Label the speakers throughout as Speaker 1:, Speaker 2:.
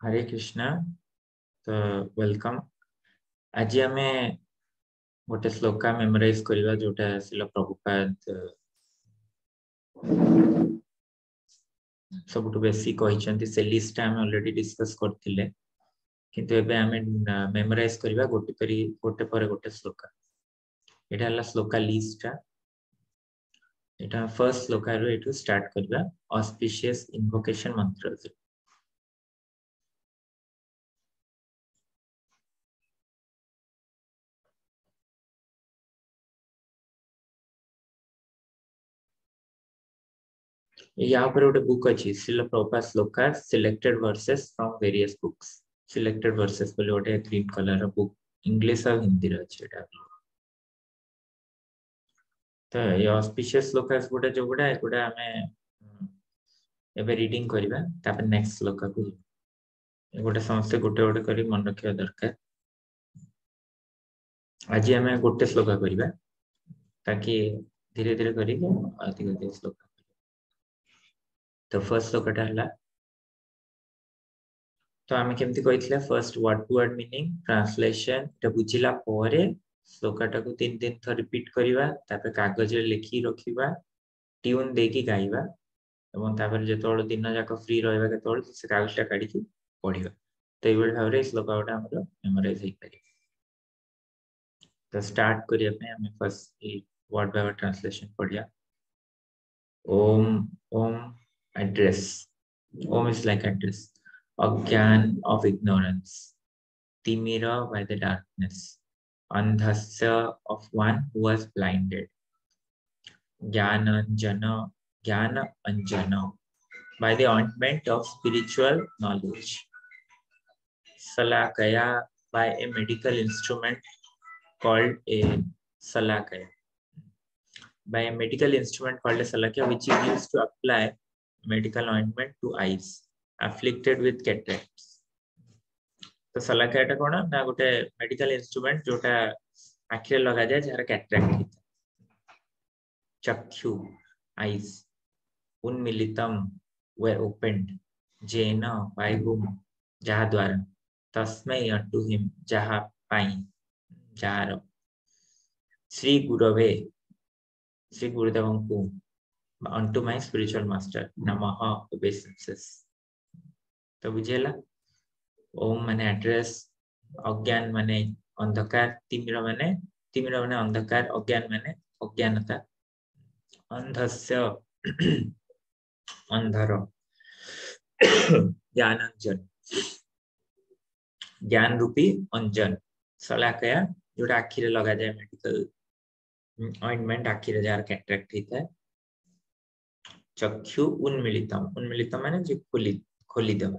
Speaker 1: हरे कृष्णा। तो वेलकम। आज आम गोटे श्लोका मेमोराइज करवा जोटा शिल प्रभुपाद सबुठ बेसी कहते से लिस्ट आम ऑलरेडी डिस्कस करथिले, किंतु एबे आम मेमोराइज करवा गोटे पर गोटे श्लोका। एटा हला श्लोका लिस्ट। एटा फर्स्ट श्लोका रो एटू स्टार्ट करवा ऑस्पिशियस इन्वोकेशन मंत्र से। यहाँ पर गोटे बुक अच्छी श्रील प्रभुपाद श्लोका selected verses from various books. Selected verses बोले गोटे ग्रीन कलर बुक इंग्लिश और हिंदी रे अछि। एटा तो ये ऑस्पिशियस श्लोकास गोटे जो गुडा एगुडा हमें एबे रीडिंग करबा तापर नेक्स्ट श्लोका को गोटे समस्त गोटे गोटे करी मन रखिया दरकार। आज हमें गोटे श्लोका करबा ताकि धीरे धीरे करी अधिक अधिक श्लोका। तो फर्स्ट श्लोकाटा हला, तो आम केमती कहितले first word to word meaning translation एटा बुझिला परे श्लोकाटा को तीन दिन थर रिपीट करबा, तापर कागज रे लिखि रखिबा, ट्यून देकी गाइबा एवं तापर जेतोळ दिन जाक फ्री रहबा केतोळ से कागजटा काढी कि पढिबा। तो एबे भाबरे श्लोकाटा हमर मेमोराइज होई पारे। तो स्टार्ट करिया पे हमें first word by word translation पढ़िया। Om Om address. Om is like address. Agyan of ignorance. Timira by the darkness. Andhasya of one who was blinded. Jnana Anjana by the ointment of spiritual knowledge. Salakaya by a medical instrument called a salakaya. By a medical instrument called a salakaya, which is used to apply medical ointment to eyes afflicted with cataracts. तो सलाकाटा कोन ना गोटे medical instrument जोटा आखिरे लगा जाए जहार cataract हिता। चक्षु आईज उन्मिलितम were opened जेन by whom जहा द्वारा तस्मै unto him जहा पाई जार श्री गुरवे Shri गुरुदेवंकु unto my spiritual master namaha obeisances। तो बुझेला ओम माने एड्रेस, अज्ञान माने अंधकार, तिमिर माने अंधकार, अज्ञान माने अज्ञानता, अंधस्य अंधर, ज्ञानांजन ज्ञान रूपी अंजन, सलाकया जोटा आखिरे लगा जाए मेडिकल ऑइंटमेंट आखिरे जार कैटरेक्ट हिता है। चक्षु उन्मिलितम माने जे खोली देवा।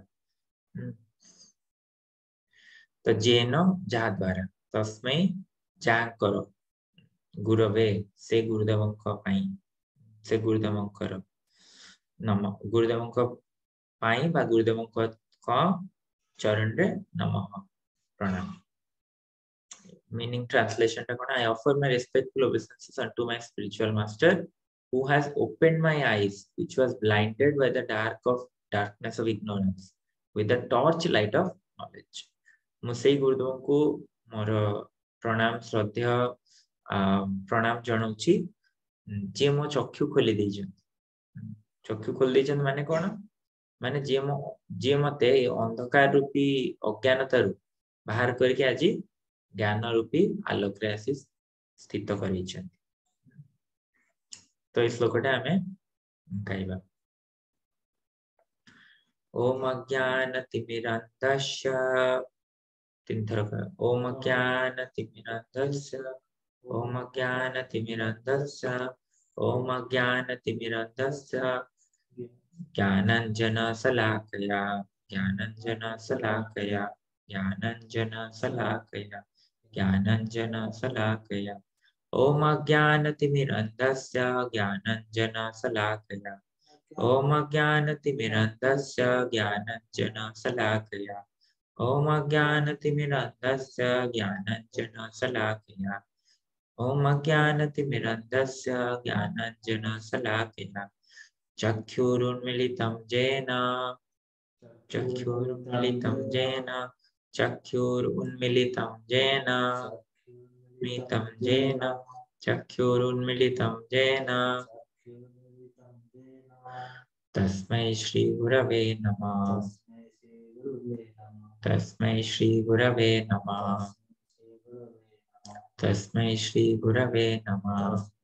Speaker 1: तो जेन जहा द्वारा तस्मै जाकर गुरवे से गुरुदेवंक पाई से गुरुदेवंकर नम गुरुदेवंक पाई बा गुरुदेवंक का चरण रे नमः प्रणाम। मीनिंग ट्रांसलेशन टा कोन, I offer my respectful obeisances unto my spiritual master who has opened my eyes which was blinded by the darkness of ignorance with the torch light of knowledge। मुझे गुरुदेव को मोर प्रणाम श्रद्धा प्रणाम जनाऊँची जे मो चक्षु खोली देजन। चक्षु खोली देजन माने कोन, माने जे मते अंधकार रूपी अज्ञानता रु बाहर करके आज ज्ञान रूपी आलोक रे आसी स्थित करिछन। तो इस श्लोकटा हमें गाइबा। ओम अज्ञानतिमिरान्धस्य तीन थर ओम ज्ञानतिमिरान्धस्य ओम ज्ञानतिमिरान्धस्य ओम ज्ञानतिमिरान्धस्य ज्ञानाञ्जन शलाकया ज्ञानाञ्जन शलाकया ज्ञानाञ्जन शलाकया ज्ञानाञ्जन शलाकया ओम ज्ञानतिमिरान्धस्य ज्ञानाञ्जन शलाकया ओम ज्ञानतिमिरान्धस्य ज्ञानाञ्जन शलाकया ओम ज्ञानतिमिरान्धस्य ज्ञानाञ्जन शलाकया ओम ज्ञानतिमिरान्धस्य ज्ञानाञ्जन शलाकया चक्षुरुन्मीलितं येन चक्षुरुन्मिलितं येन चक्षुरुन्मिलितं येन मिलितं येन चक्षुरुन्मिलितं येन तस्मै श्री गुरवे नमः। तस्मै श्री गुरवे नमः। तस्मै श्री गुरवे नमः।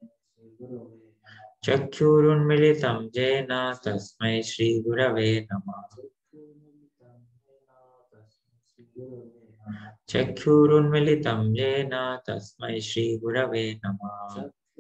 Speaker 1: चक्षुरुन्मिलितं येन तस्मै श्री गुरवे नमः। चक्षुरुन्मिलितं येन तस्मै श्री गुरवे नमः।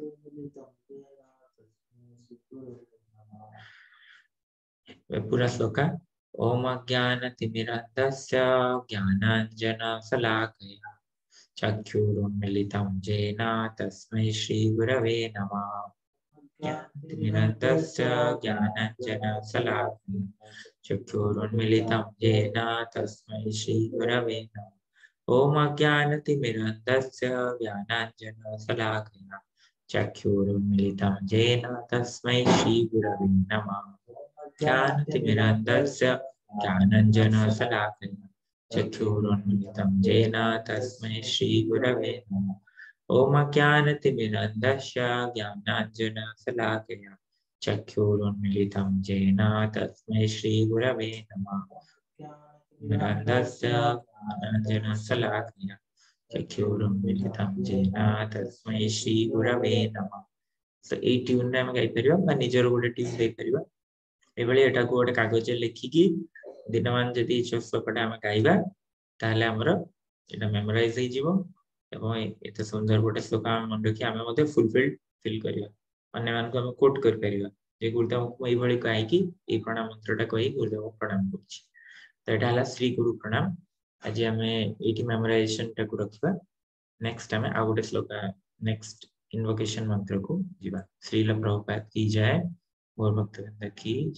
Speaker 1: पूरा श्लोक। ओम ज्ञानतिमिरन्धस्य ज्ञानाञ्जनशलाकया चक्षुरुन्मिलितं येन तस्मै श्री गुरवे नमः। ज्ञानतिमिरन्धस्य ज्ञानाञ्जनशलाकया चक्षुरुन्मिलितं येन तस्मै श्री गुरवे नमः। ओम ज्ञानतिमिरन्धस्य ज्ञानाञ्जनशलाकया चक्षुरुन्मिलितं येन तस्मै श्री गुरवे नमः। ज्ञानतिमिरन्धस्य ज्ञानाञ्जनशलाकया चक्षुरुन्मिलितं येन तस्मै श्री गुरवे नमः। ओम ज्ञानतिमिरन्धस्य ज्ञानाञ्जनशलाकया चक्षुरुन्मिलितं येन तस्मै श्री गुरवे नमः। ज्ञानतिमिरन्धस्य ज्ञानाञ्जनशलाकया चक्षुरुन्मिलितं येन तस्मै श्री गुरवे नमः। सो ए ट्यून रे हम गाई परिबा बा निजर गोटे ट्यून दे परिबा एभली एटा को गोटे कागज लिखिकी दिन मान जदि श्लोकटा आम गाइबा ताहले हमर एटा मेमोराइज हो जिवो एवं एते सुंदर गोटे श्लोक आम मन रखी आम मते फुलफिल फिल करिया अन्य मान को हम कोट कर परिबा जे गुरुदेव को एभली गाइकी ए प्रणाम मंत्रटा कहि गुरुदेव को प्रणाम करछि। तो एटा हला श्री गुरु प्रणाम। आज हमें एटी मेमोराइजेशन टा को रखिबा। नेक्स्ट हमें आ गोटे श्लोक नेक्स्ट इन्वोकेशन मंत्र को जीवा। श्रील प्रभुपाद की जय। गौर भक्तवृंद की